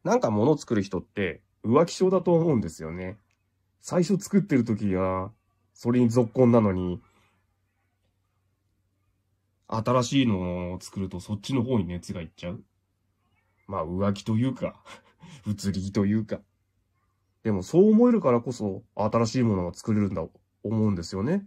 なんか物を作る人って浮気症だと思うんですよね。最初作ってる時は、それに続婚なのに、新しいのを作るとそっちの方に熱がいっちゃう。まあ浮気というか、移り気というか。でもそう思えるからこそ新しいものが作れるんだと思うんですよね。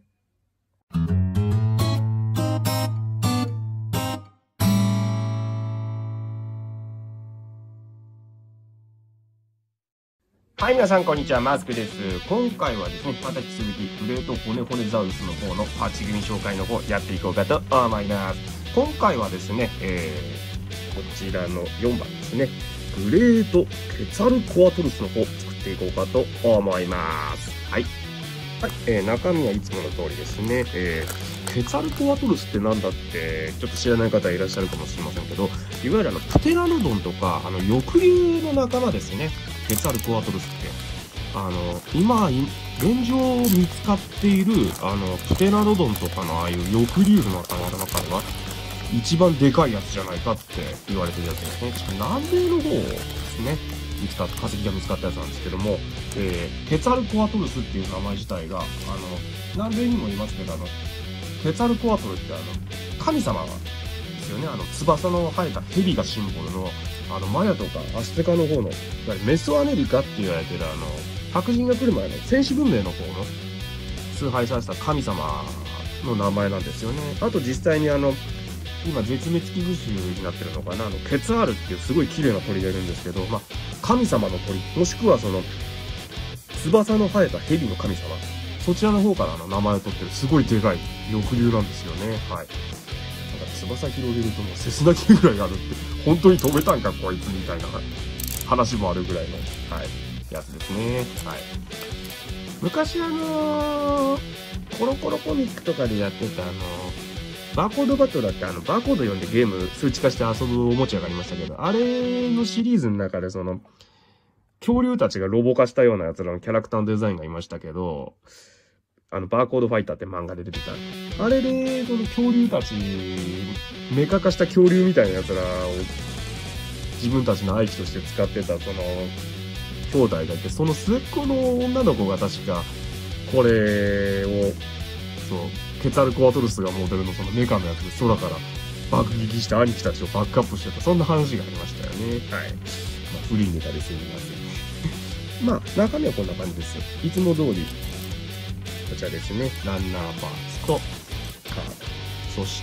はい、皆さんこんにちは、マスクです。今回はですね、また引き続き、グレート骨骨ザウルスの方のパチ組紹介の方やっていこうかと思います。今回はですね、こちらの4番ですね、グレートケツァルコアトルスの方作っていこうかと思います。はい。はい、中身はいつもの通りですね、ケツァルコアトルスってなんだってちょっと知らない方いらっしゃるかもしれませんけど、いわゆるプテラノドンとか翼竜の仲間ですね。ケツァルコアトルスって今現状見つかっているプテラノドンとかのああいう翼竜の仲間の中では一番でかいやつじゃないかって言われてるやつですね。南米の方ですね。見つかった化石が見つかったやつなんですけども、ケツァルコアトルスっていう名前自体が南米にもいますけどケツァルコアトルって神様ですよね。翼の生えた蛇がシンボルのマヤとかアステカの方のメソアメリカって言われてる白人が来る前の先始文明の方の崇拝された神様の名前なんですよね。あと実際に今絶滅危惧種になってるのかな、ケツァールっていうすごい綺麗な鳥がいるんですけど、まあ神様の鳥もしくはその翼の生えた蛇の神様、そちらの方から名前を取ってるすごいでかい翼竜なんですよね。はい。なんか翼広げるともうセスナ機ぐらいあるって本当に飛べたんかこいつみたいな話もあるぐらいの、はい、やつですね。はい。昔コロコロコミックとかでやってたバーコードバトラーってバーコード読んでゲーム数値化して遊ぶおもちゃがありましたけど、あれのシリーズの中で恐竜たちがロボ化したようなやつらのキャラクターのデザインがいましたけど、バーコードファイターって漫画で出てた。あれで、恐竜たち、メカ化した恐竜みたいなやつらを自分たちの愛機として使ってた兄弟がいて、その末っ子の女の子が確か、これを、ケツァルコアトルスがモデルのメカのやつで空から爆撃した兄貴たちをバックアップしてた、そんな話がありましたよね。はい。まあ、フリーネタですよね。まあ、中身はこんな感じです。いつも通り、こちらですね。ランナーパーツとカード。そして、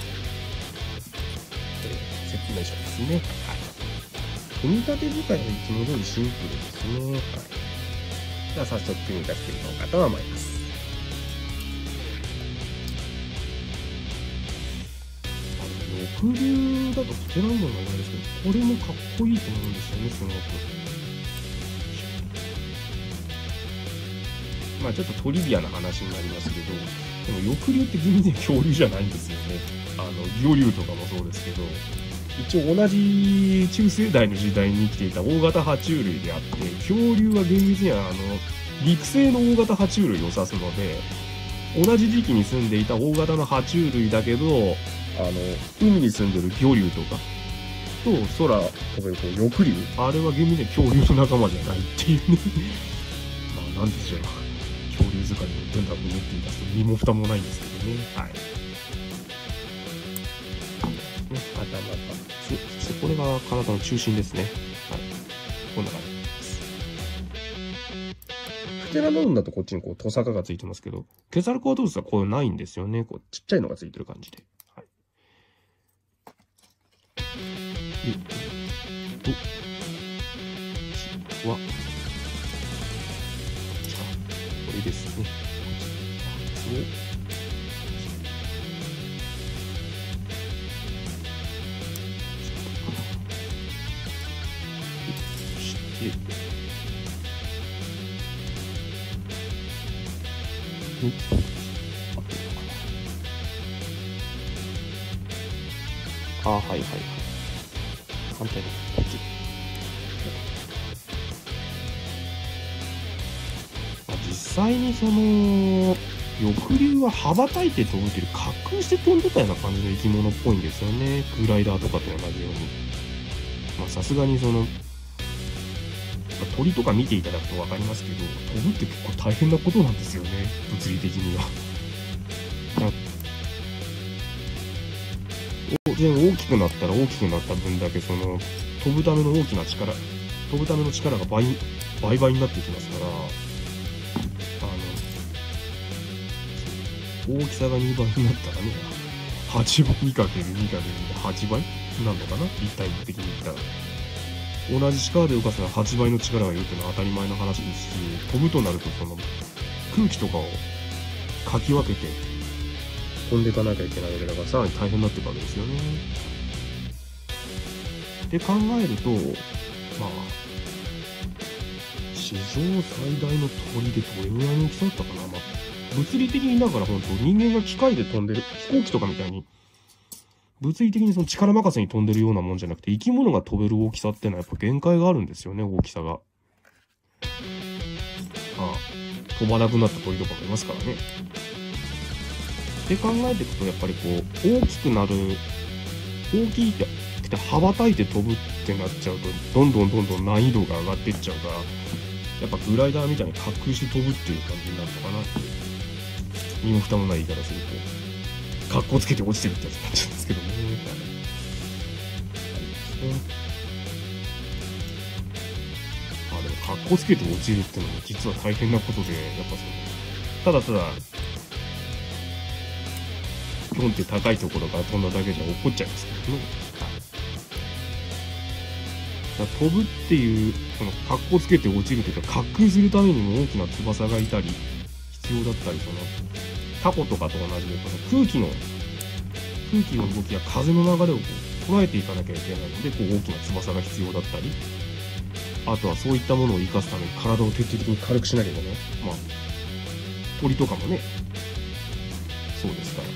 説明書ですね。はい。組み立て自体はいつも通りシンプルですね。はい。では早速組み立てていこうかと思います。翼竜だとプテラノドンがいないんですけど、これもかっこいいと思うんですよね、すごく。まあちょっとトリビアな話になりますけど、でも翼竜って厳密に恐竜じゃないんですよね。魚竜とかもそうですけど、一応同じ中生代の時代に生きていた大型爬虫類であって、恐竜は厳密には陸生の大型爬虫類を指すので、同じ時期に住んでいた大型の爬虫類だけど、海に住んでる魚竜とかと空飛べる翼竜、あれは厳密に恐竜の仲間じゃないっていうね。まあなんでしょう、恐竜塚に文学を持っていた人身も蓋もないんですけどね。はい。頭パーツ、そしてこれが体の中心ですね。はい。こんな感じです。プテラノドンだとこっちにトサカがついてますけど、ケツァルコアトルスはこうないんですよね。ちっちゃいのがついてる感じで。はい。は、これですね。そして、はいはいはい。反対のこっち。実際に翼竜は羽ばたいて飛ぶという滑空して飛んでたような感じの生き物っぽいんですよね。グライダーとかと同じように。まあさすがに鳥とか見ていただくと分かりますけど、飛ぶって結構大変なことなんですよね、物理的には。当然大きくなったら大きくなった分だけその飛ぶための力が倍々になってきますから、大きさが2倍になったらね、8倍 2×2×2 で8倍なのかな、立体的に言ったら。同じ力で動かすのは8倍の力がいるっていうのは当たり前の話ですし、飛ぶとなるとその空気とかをかき分けて飛んでいかなきゃいけないわけだからさらに大変になっていくわけですよね。って考えると、まあ史上最大の鳥でどれぐらいの大きさだったかな。まあ、物理的にだから本当人間が機械で飛んでる飛行機とかみたいに物理的にその力任せに飛んでるようなもんじゃなくて、生き物が飛べる大きさってのはやっぱ限界があるんですよね、大きさが。飛ばなくなった鳥とかもいますからね。って考えていくと、やっぱりこう大きくなる、大きいって羽ばたいて飛ぶってなっちゃうと、どんどん難易度が上がっていっちゃうから、やっぱグライダーみたいに滑空して飛ぶっていう感じになるのかなって、身も蓋もない言い方すると格好つけて落ちてるってやつになっちゃうんですけどね。でも格好つけて落ちるってのも実は大変なことで、やっぱただピョンって高いところから飛んだだけじゃ落っこっちゃいますけどね。飛ぶっていう、その格好つけて落ちるというか、滑空するためにも大きな翼がいたり必要だったり、そのタコとかと同じで、空気の動きや風の流れをこう捉えていかなきゃいけないので、こう大きな翼が必要だったり、あとはそういったものを生かすために体を徹底的に軽くしなきゃいけない。まあ鳥とかもねそうですから。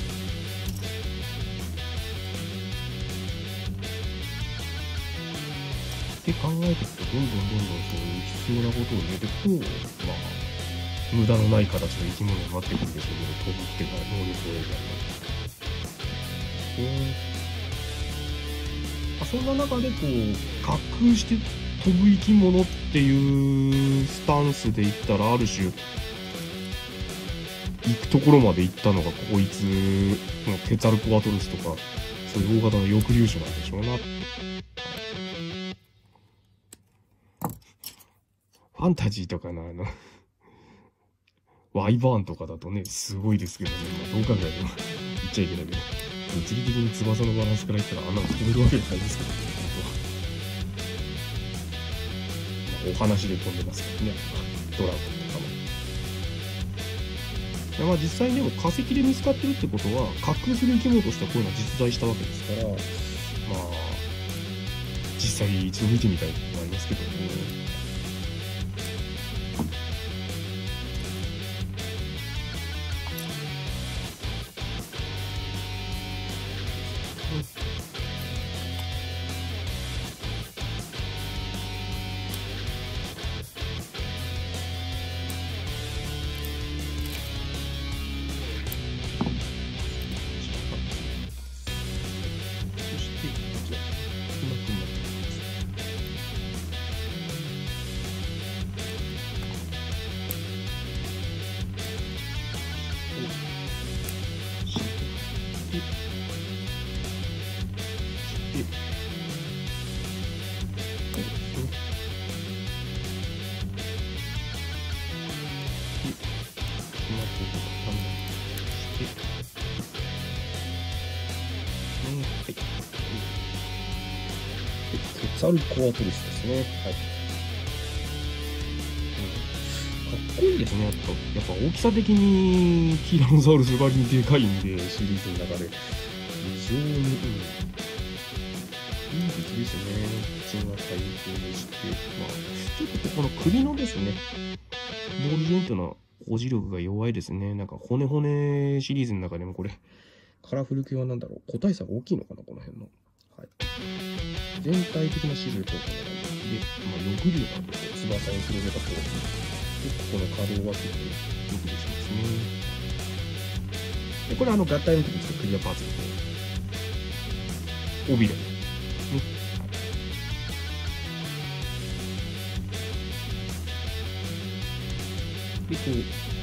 って考えていくと、どんどんそういう必要なことを入れていくと、まあ無駄のない形の生き物になっていくんですけど、飛ぶっていうか能力を得たり、そんな中でこう滑空して飛ぶ生き物っていうスタンスで言ったら、ある種行くところまで行ったのがこいつのケツァルコアトルスとか、そういう大型の翼竜種なんでしょうな。ファンタジーとかのワイバーンとかだとね、すごいですけどね、どう考えても言っちゃいけないけど、物理的に翼のバランスから言ったらあんなの飛べるわけじゃないですけどね、本当は。お話で飛んでますからね、ドラゴンとかも。実際にでも化石で見つかってるってことは、滑空する生き物としてはこういうのは実在したわけですから、実際一度見てみたいと思いますけども。ケツァルコアトルスですね。はい。かっこいいですね。やっぱ大きさ的にティラノサウルスばりにでかいんで、シリーズの中で非常にいい物ですね。口が開閉して、ちょっとこの首のですね、ボールジョイントの保持力が弱いですね。なんか骨シリーズの中でもこれカラフル系は何だろう、個体差が大きいのかな、この辺の。はい。全体的なシルエットがこんな感じで、翼竜なんで翼を広げた方がこの可動は結構よくできてますね。でこれ合体の時にクリアパーツの尾びれですね。 で、こう、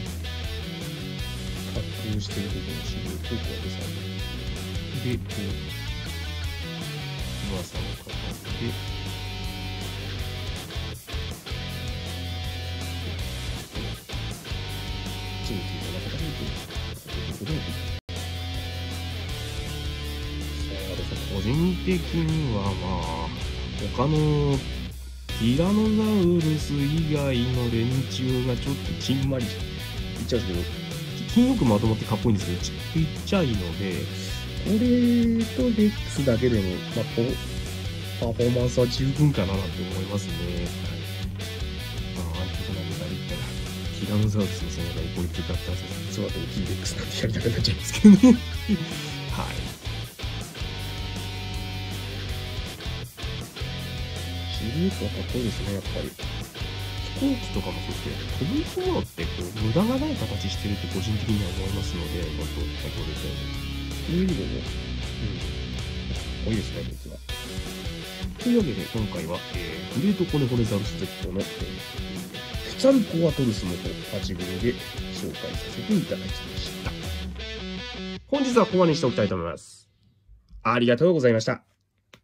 滑空してるところのシルエットをこうやって下げる。で、こう、岩さんをかかって、チンキーの中で、こう、個人的にはまあ他のティラノザウルス以外の連中がちょっとちんまりいっちゃうんですけど、金よくまとまってかっこいいんですけど、ちっちゃいので、これとレックスだけでも、まあ、パフォーマンスは十分かななんて思いますね。まあ、ああいうとこ投げたりったら、ティラノザウルスの背中にこいつがあったら、実は大きいレックスなんてやりたくなっちゃいますけどね。はい。シルエットはかっこいいですね、やっぱり。飛行機とかもそうですけど、飛ぶ生き物ってこう無駄がない形してるって個人的には思いますので、先ほど言ったように。そういう意味でも、かっこいいですね、実は。というわけで、今回は、グレートコネホレザウルス絶叫の、ケツァルコアトルスの8組で紹介させていただきました。本日はここまでにしておきたいと思います。ありがとうございました。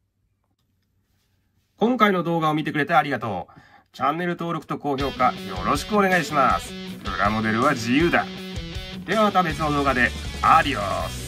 今回の動画を見てくれてありがとう。チャンネル登録と高評価よろしくお願いします。プラモデルは自由だ。ではまた別の動画で。アディオス。